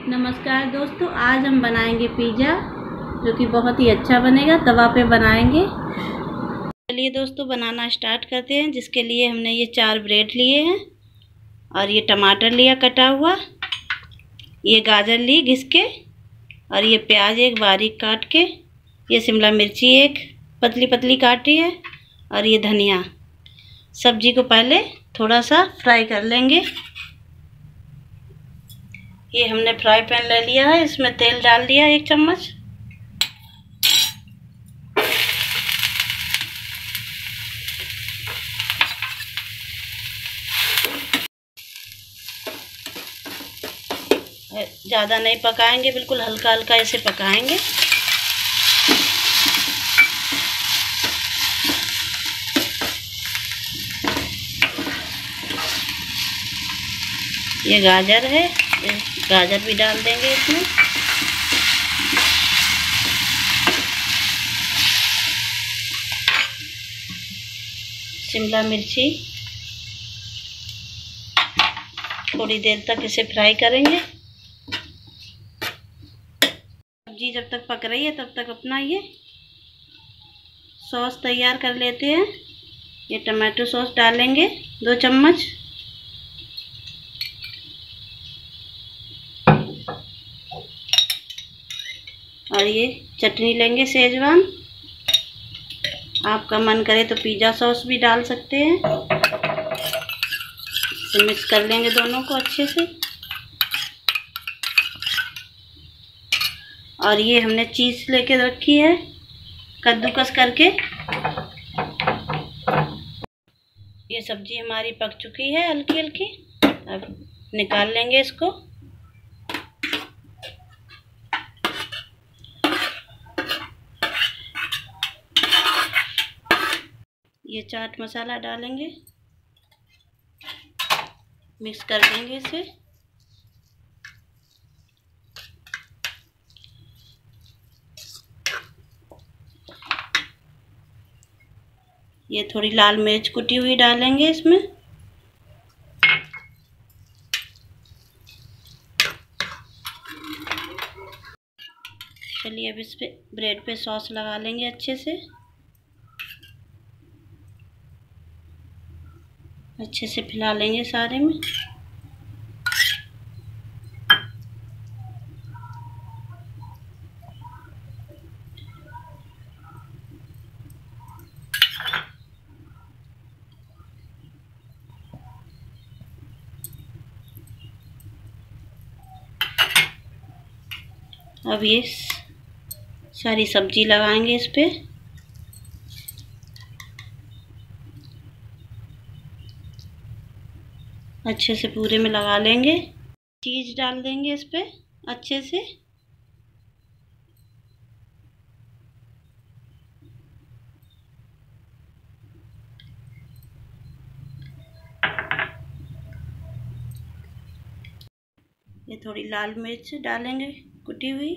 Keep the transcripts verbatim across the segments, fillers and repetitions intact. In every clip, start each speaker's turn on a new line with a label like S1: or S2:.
S1: नमस्कार दोस्तों, आज हम बनाएंगे पिज़्ज़ा जो कि बहुत ही अच्छा बनेगा। तवा पे बनाएंगे। चलिए दोस्तों बनाना स्टार्ट करते हैं। जिसके लिए हमने ये चार ब्रेड लिए हैं और ये टमाटर लिया कटा हुआ, ये गाजर ली घिस के, और ये प्याज एक बारीक काट के, ये शिमला मिर्ची एक पतली पतली काटी है, और ये धनिया। सब्जी को पहले थोड़ा सा फ्राई कर लेंगे। ये हमने फ्राई पैन ले लिया है, इसमें तेल डाल दिया एक चम्मच। ज़्यादा नहीं पकाएंगे, बिल्कुल हल्का हल्का ऐसे पकाएंगे। ये गाजर है, ये गाजर भी डाल देंगे इसमें। शिमला मिर्ची, थोड़ी देर तक इसे फ्राई करेंगे। सब्जी जब तक पक रही है तब तक अपना ये सॉस तैयार कर लेते हैं। ये टमाटो सॉस डालेंगे दो चम्मच, और ये चटनी लेंगे शेजवान। आपका मन करे तो पिज़्ज़ा सॉस भी डाल सकते हैं। इसे मिक्स कर लेंगे दोनों को अच्छे से। और ये हमने चीज़ लेके रखी है कद्दूकस करके। ये सब्जी हमारी पक चुकी है हल्की हल्की। अब निकाल लेंगे इसको। ये चाट मसाला डालेंगे, मिक्स कर देंगे इसे। ये थोड़ी लाल मिर्च कुटी हुई डालेंगे इसमें। चलिए अब इस पे ब्रेड पे सॉस लगा लेंगे अच्छे से। अच्छे से फैला लेंगे सारे में। अब ये सारी सब्जी लगाएंगे इस पे। अच्छे से पूरे में लगा लेंगे। चीज़ डाल देंगे इस पे अच्छे से। ये थोड़ी लाल मिर्च डालेंगे कुटी हुई।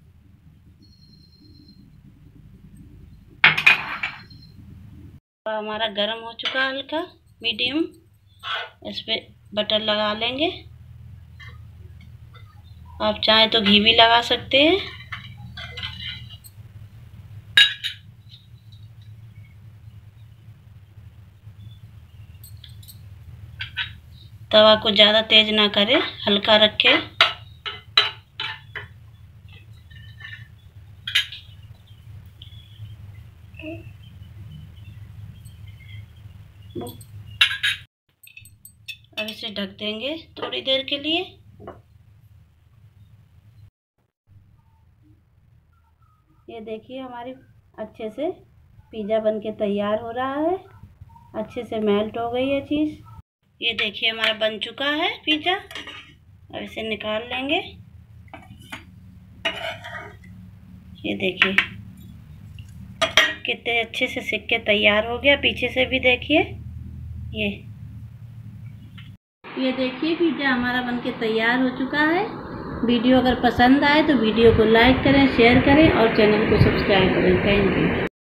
S1: हमारा गरम हो चुका है हल्का मीडियम। इस पे बटर लगा लेंगे। आप चाहे तो घी भी लगा सकते हैं। तवा को ज़्यादा तेज ना करें, हल्का रखें। अब इसे ढक देंगे थोड़ी देर के लिए। ये देखिए हमारी अच्छे से पिज़्ज़ा बनके तैयार हो रहा है। अच्छे से मेल्ट हो गई है चीज़। ये देखिए हमारा बन चुका है पिज़्ज़ा। अब इसे निकाल लेंगे। ये देखिए कितने अच्छे से सिक के तैयार हो गया। पीछे से भी देखिए। ये ये देखिए पिज़्ज़ा हमारा बनके तैयार हो चुका है। वीडियो अगर पसंद आए तो वीडियो को लाइक करें, शेयर करें और चैनल को सब्सक्राइब करें। Thank you.